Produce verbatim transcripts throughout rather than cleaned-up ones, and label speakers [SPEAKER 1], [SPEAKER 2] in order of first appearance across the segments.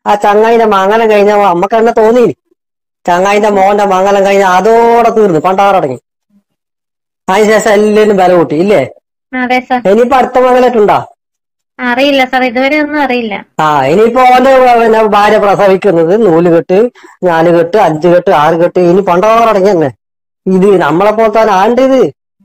[SPEAKER 1] ആ ചങ്ങായിന്റെ മംഗലം കഴിഞ്ഞ നമ്മക്ക് തന്നെ തോന്നി ചങ്ങായിന്റെ മോന്റെ മംഗലം കഴിഞ്ഞ അതോടെ തീർന്നു പണ്ടാറടങ്ങി. അതിനുശേഷം എല്ലാരും ബല കൂട്ടി ഇല്ലേ? ഇനിയിപ്പോ അടുത്ത മംഗലായിട്ടുണ്ടോ?
[SPEAKER 2] അറിയില്ല സാർ, ഇതുവരെ ഒന്നും അറിയില്ല.
[SPEAKER 1] ആ ഇനിയിപ്പോ ഓന്റെ പിന്നെ ഭാര്യ പ്രസവിക്കുന്നത് നൂല് കെട്ട്, നാല് കെട്ട്, അഞ്ച് കെട്ട്, ആറ് കെട്ട്, ഇനി പണ്ടാറടങ്ങി തന്നെ. ഇത് നമ്മളെ പോലത്തെ ആണ്ട് ഇത്.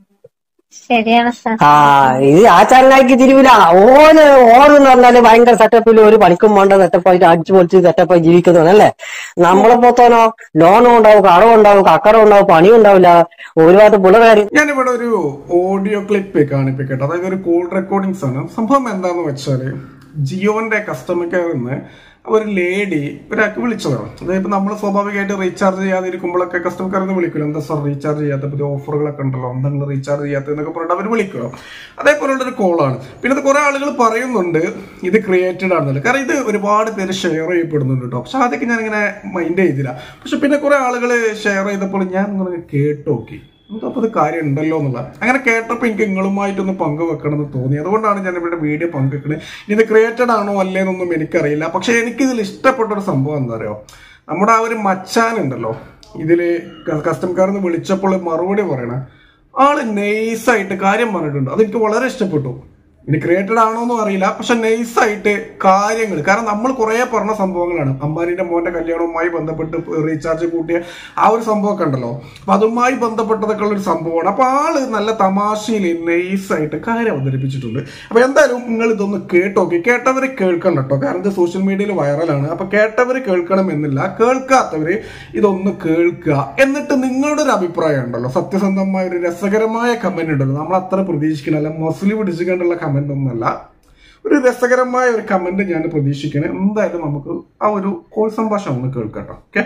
[SPEAKER 2] ശരിയാണ് സാർ.
[SPEAKER 1] ആ ഇത് ആ ചങ്ങായിക്ക് തിരിവില്ല. ഓന് ഓരെന്ന് പറഞ്ഞാല് ഭയങ്കര സെറ്റപ്പിൽ ഒരു പണിക്കും വേണ്ട സെറ്റപ്പായിട്ട് അടിച്ചു പൊളിച്ച് സെറ്റപ്പായി ജീവിക്കുന്നതല്ലേ. നമ്മളെ പോത്തോനോ ലോണും ഉണ്ടാവും, കടവും ഉണ്ടാവും, കക്കടം ഉണ്ടാവും, പണിയും ഉണ്ടാവില്ല. ഒരു ഭാഗത്ത് പിള്ളേർ.
[SPEAKER 3] ഞാനിവിടെ ഒരു ഓഡിയോ ക്ലിപ്പ് കാണിപ്പിക്കട്ടെ. അതായത് ഒരു കോൾ റെക്കോർഡിങ്സ് ആണ്. സംഭവം എന്താന്ന് വെച്ചാല് ജിയോന്റെ കസ്റ്റമർ കെയറിൽ നിന്ന് ഒരു ലേഡി ഒരാൾക്ക് വിളിച്ചതാണ്. അതായത് നമ്മൾ സ്വാഭാവികമായിട്ട് റീചാർജ് ചെയ്യാതിരിക്കുമ്പോഴൊക്കെ കസ്റ്റമർ കെയറിൽ നിന്ന് വിളിക്കില്ല. എന്താ സാർ റീചാർജ് ചെയ്യാത്ത പുതിയ ഓഫറുകളൊക്കെ ഉണ്ടല്ലോ, എന്താ നിങ്ങൾ റീചാർജ് ചെയ്യാത്തതെന്നൊക്കെ പറഞ്ഞിട്ട് അവർ വിളിക്കുക. അതേപോലുള്ളൊരു കോളാണ്. പിന്നെ ഇത് കുറെ ആളുകൾ പറയുന്നുണ്ട് ഇത് ക്രിയേറ്റഡ് ആണെന്നല്ലോ. കാരണം ഇത് ഒരുപാട് പേര് ഷെയർ ചെയ്യപ്പെടുന്നുണ്ട് കേട്ടോ. പക്ഷെ ആദ്യമൊക്കെ ഞാനിങ്ങനെ മൈൻഡ് ചെയ്തില്ല. പക്ഷെ പിന്നെ കുറെ ആളുകൾ ഷെയർ ചെയ്തപ്പോൾ ഞാൻ ഇങ്ങനെ കേട്ടു നോക്കി, അപ്പോൾ ഇത് കാര്യം ഉണ്ടല്ലോ എന്നുള്ള. അങ്ങനെ കേട്ടപ്പോൾ എനിക്ക് നിങ്ങളുമായിട്ടൊന്ന് പങ്കുവെക്കണം എന്ന് തോന്നി. അതുകൊണ്ടാണ് ഞാൻ ഇവിടെ വീഡിയോ പങ്കുവെക്കുന്നത്. ഇത് ക്രിയേറ്റഡ് ആണോ അല്ലേന്നൊന്നും എനിക്കറിയില്ല. പക്ഷെ എനിക്കിതിൽ ഇഷ്ടപ്പെട്ട ഒരു സംഭവം എന്താ പറയുക, നമ്മുടെ ആ ഒരു മച്ചാൻ ഉണ്ടല്ലോ, ഇതില് കസ്റ്റമർ കെയറിൽ നിന്ന് വിളിച്ചപ്പോൾ മറുപടി പറയണ ആള് നൈസായിട്ട് കാര്യം പറഞ്ഞിട്ടുണ്ട്. അതെനിക്ക് വളരെ ഇഷ്ടപ്പെട്ടു. ഇനി ക്രിയേറ്റഡ് ആണോ എന്നും അറിയില്ല, പക്ഷെ നൈസായിട്ട് കാര്യങ്ങൾ. കാരണം നമ്മൾ കുറെ പറഞ്ഞ സംഭവങ്ങളാണ്. അംബാനിന്റെ മോന്റെ കല്യാണവുമായി ബന്ധപ്പെട്ട് റീചാർജ് കൂട്ടിയ ആ ഒരു സംഭവമൊക്കെ ഉണ്ടല്ലോ, അപ്പൊ അതുമായി ബന്ധപ്പെട്ടതൊക്കെ ഉള്ള ഒരു സംഭവമാണ്. അപ്പൊ ആള് നല്ല തമാശയിൽ നൈസായിട്ട് കാര്യം അവതരിപ്പിച്ചിട്ടുണ്ട്. അപ്പൊ എന്തായാലും നിങ്ങൾ ഇതൊന്ന് കേട്ടോക്കി. കേട്ടവര് കേൾക്കണം കേട്ടോ, കാരണം ഇത് സോഷ്യൽ മീഡിയയിൽ വൈറലാണ്. അപ്പൊ കേട്ടവര് കേൾക്കണം എന്നില്ല, കേൾക്കാത്തവര് ഇതൊന്ന് കേൾക്കുക. എന്നിട്ട് നിങ്ങളുടെ ഒരു അഭിപ്രായം ഉണ്ടല്ലോ, സത്യസന്ധമായ ഒരു രസകരമായ കമന്റ് ഉണ്ടല്ലോ, നമ്മൾ അത്ര പ്രതീക്ഷിക്കണല്ല, മസിലി പിടിച്ചുകൊണ്ടുള്ള കമന്റ് ഒന്നല്ല, ഒരു രസകരമായ ഒരു കമന്റ് ഞാൻ പ്രതീക്ഷിക്കണേ. എന്തായാലും നമുക്ക് ആ ഒരു കോൾ സംഭാഷണം ഒന്ന് കേൾക്കട്ടോ. Okay,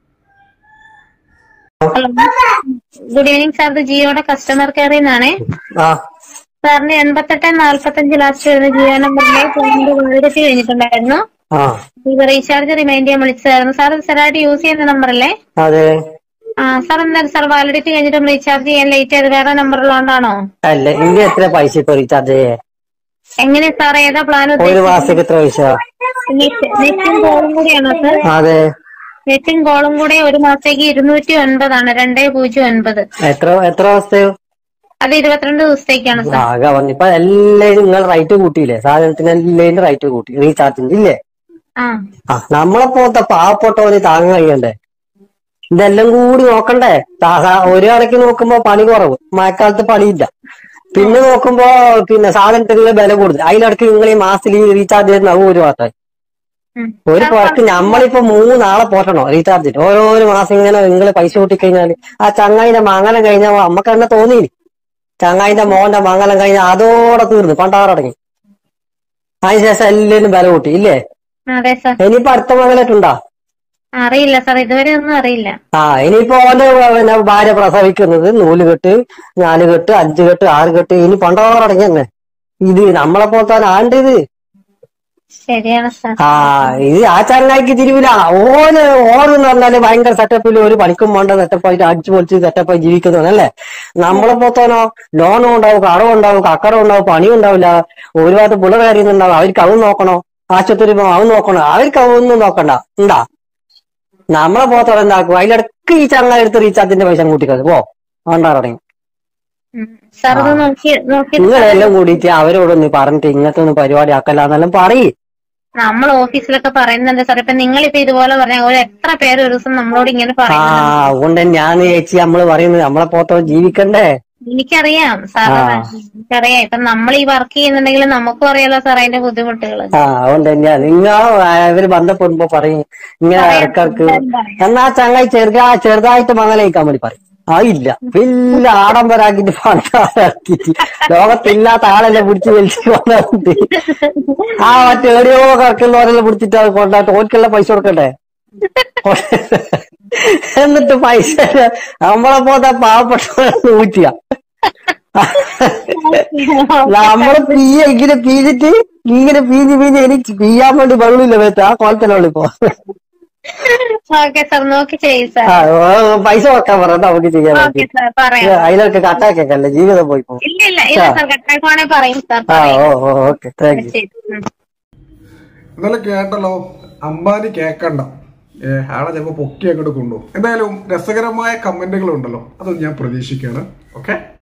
[SPEAKER 2] hello, good evening sir. ഇത് ജിയോയുടെ കസ്റ്റമർ കെയറിൽ നിന്നാണേ. സാറിന് എൺപത്തെട്ട് നാല്പത്തഞ്ച് ലാസ്റ്റ് വരുന്ന ജിയോ നമ്പറിലെ ഫോണിന്റെ വാലിഡിറ്റി കഴിഞ്ഞിട്ടുണ്ടായിരുന്നു. ഇത് റീചാർജ് റിമൈൻഡ് ചെയ്യാൻ വിളിച്ചതായിരുന്നു. സാർ ഇത് സ്ഥിരമായിട്ട് യൂസ് ചെയ്യുന്ന നമ്പറല്ലേ? ആ സാർ, എന്തായാലും സാർ വാലിഡിറ്റി കഴിഞ്ഞിട്ടും റീചാർജ് ചെയ്യാൻ ലേറ്റ് ആയത് വേറെ നമ്പറിലുണ്ടാണോ?
[SPEAKER 1] അല്ല, ഇനി എത്ര പൈസ ഇപ്പൊ റീചാർജ് ചെയ്യേ?
[SPEAKER 2] എങ്ങനെ സാർ, ഏതാ പ്ലാൻ?
[SPEAKER 1] ഒരു മാസത്തേക്ക് എത്ര പൈസ?
[SPEAKER 2] നെറ്റും കോളും കൂടിയാണോ സാർ?
[SPEAKER 1] അതെ,
[SPEAKER 2] നെറ്റും കോളും കൂടെ ഒരു മാസത്തേക്ക് ഇരുന്നൂറ്റി ഒൻപതാണ്. രണ്ടേ പൂജ്യം ഒൻപത്.
[SPEAKER 1] എത്ര എത്ര ദിവസത്തെയോ?
[SPEAKER 2] അത് ഇരുപത്തിരണ്ട് ദിവസത്തേക്കാണ് സാർ.
[SPEAKER 1] ആകെ വന്നു. ഇപ്പൊ എല്ലാവരും നിങ്ങൾ റൈറ്റ് കൂട്ടിയില്ലേ? സാധനത്തിന് എല്ലാവരും റൈറ്റ് കൂട്ടി റീചാർജിന് ഇല്ലേ? ആ നമ്മളെ പോലത്തെ പാവപ്പെട്ടവന് താങ്ങാൻ കഴിയണ്ടേ? ഇതെല്ലാം കൂടി നോക്കണ്ടേ? ഒരു കണക്ക് നോക്കുമ്പോ പണി കുറവ്, മഴക്കാലത്ത് പണിയില്ല. പിന്നെ നോക്കുമ്പോ പിന്നെ സാധനത്തിന് വില കൂടുതൽ. അതിലിടക്ക് നിങ്ങൾ ഈ മാസത്തിൽ റീചാർജ് ചെയ്യുന്ന ഒരു മാസമായി ഒരു പുറത്ത്. നമ്മളിപ്പോ മൂന്നാളെ പോറ്റണോ റീചാർജിന്? ഓരോരോ മാസം ഇങ്ങനെ നിങ്ങൾ പൈസ കൂട്ടിക്കഴിഞ്ഞാല് ആ ചങ്ങായിന്റെ മംഗലം കഴിഞ്ഞ നമ്മക്ക് തന്നെ തോന്നി ചങ്ങായിന്റെ മോന്റെ മംഗലം കഴിഞ്ഞ അതോടെ തീർന്നു പണ്ടാറടങ്ങി. അതിനുശേഷം എല്ലാരും ബല കൂട്ടി ഇല്ലേ? ഇനിയിപ്പോ അടുത്ത മംഗലായിട്ടുണ്ടോ?
[SPEAKER 2] അറിയില്ല സാർ, ഇതുവരെ ഒന്നും അറിയില്ല. ആ
[SPEAKER 1] ഇനിയിപ്പോ ഓന്റെ പിന്നെ ഭാര്യ പ്രസവിക്കുന്നത് നൂല് കെട്ട്, നാല് കെട്ട്, അഞ്ച് കെട്ട്, ആറ് കെട്ട്, ഇനി പണ്ടാറടങ്ങി തന്നെ. ഇത് നമ്മളെ പോലത്തെ ആണ്ട് ഇത്.
[SPEAKER 2] ശരിയാണ് സാർ.
[SPEAKER 1] ആ ഇത് ആ ചങ്ങായിക്ക് തിരിവില്ല. ഓന് ഓരെന്ന് പറഞ്ഞാല് ഭയങ്കര സെറ്റപ്പിൽ ഒരു പണിക്കും വേണ്ട സെറ്റപ്പായിട്ട് അടിച്ചു പൊളിച്ച് സെറ്റപ്പായി ജീവിക്കുന്നതല്ലേ. നമ്മളെ പോത്തോനോ ലോണും ഉണ്ടാവും, കടവും ഉണ്ടാവും, കക്കടം ഉണ്ടാവും, പണിയും ഉണ്ടാവില്ല. ഒരു ഭാഗത്ത് പിള്ളേർ കാര്യങ്ങളുണ്ടാവും. അവർക്ക് അവൻ നോക്കണോ, ആശുപത്രി പോകും അവൻ നോക്കണോ, അവർക്ക് അവൊന്നും നോക്കണ്ട. ഉണ്ടാ നമ്മളെ പോത്തോടെ എന്താക്കും? അതിലിടക്ക് ഈ ചങ്ങായി എടുത്ത് റീചാർജിന്റെ പൈസ കൂട്ടിക്കത് പോ വേണ്ടാറടങ്ങി. നിങ്ങളെല്ലാം കൂടിയിട്ട് അവരോടൊന്ന് പറഞ്ഞിട്ട് ഇങ്ങനത്തെ ഒന്ന് പരിപാടി ആക്കല്ല എന്നെല്ലാം പറയും.
[SPEAKER 2] നമ്മൾ ഓഫീസിലൊക്കെ പറയുന്നുണ്ട് സാർ. ഇപ്പൊ നിങ്ങളിപ്പോ ഇതുപോലെ പറഞ്ഞ ഒരു എത്ര പേര് ഒരു ദിവസം നമ്മളോട് ഇങ്ങനെ പറയും.
[SPEAKER 1] ആ അതുകൊണ്ട് ഞാൻ ചേച്ചി നമ്മള് പറയുന്നത് നമ്മളെ പോത്തോ ജീവിക്കണ്ടേ.
[SPEAKER 2] എനിക്കറിയാം സാർ, എനിക്കറിയാം. ഇപ്പൊ നമ്മൾ ഈ വർക്ക് ചെയ്യുന്നുണ്ടെങ്കിൽ നമുക്കും അറിയാലോ സാർ അതിന്റെ ബുദ്ധിമുട്ടുകൾ.
[SPEAKER 1] ആ അതുകൊണ്ട് തന്നെയാ നിങ്ങൾ ഇവര് ബന്ധപ്പെടുമ്പോ പറയും ഇങ്ങനെ ഇടക്കാർക്ക്. എന്നാ ചങ്ങായി ചെറുതാ ചെറുതായിട്ട് മംഗലയിക്കാൻ വേണ്ടി പറയും. ആ ഇല്ല, വലിയ ആഡംബരാക്കിട്ട് പണ്ടാക്കിട്ട് ലോകത്തില്ലാത്ത ആളെല്ലാം പിടിച്ച് വലിച്ചു കൊണ്ടുണ്ട്. ആ മറ്റേ എവിടെയോ കറക്കുന്നവരെല്ലാം പിടിച്ചിട്ട് അത് കൊണ്ടാട്ട് ഓർക്കുള്ള പൈസ കൊടുക്കണ്ടേ? എന്നിട്ട് പൈസ നമ്മളെ പോത്തെ പാവപ്പെട്ട ഊറ്റിയ നമ്മള് പീയ ഇങ്ങനെ പീഞ്ഞിട്ട് ഇങ്ങനെ പീഞ്ഞ് പീഞ്ഞ് എനിക്ക് പീയാൻ വേണ്ടി വെള്ളമില്ല വേത്ത ആ കോലത്തിനുള്ളിപ്പോ. പൈസ വെക്കാൻ പറഞ്ഞ നമുക്ക് ചെയ്യാൻ പറ്റും. അതിലൊക്കെ കട്ടാക്കല്ലേ ജീവിതം പോയി പോകും.
[SPEAKER 3] എന്തായാലും കേട്ടല്ലോ, അംബാനി കേക്കണ്ട, ആളെ ചിലപ്പോൾ പൊക്കി അങ്ങോട്ട് കൊണ്ടുപോകും. എന്തായാലും രസകരമായ കമന്റുകൾ ഉണ്ടല്ലോ, അതൊന്നും ഞാൻ പ്രതീക്ഷിക്കുകയാണ്. ഓക്കെ.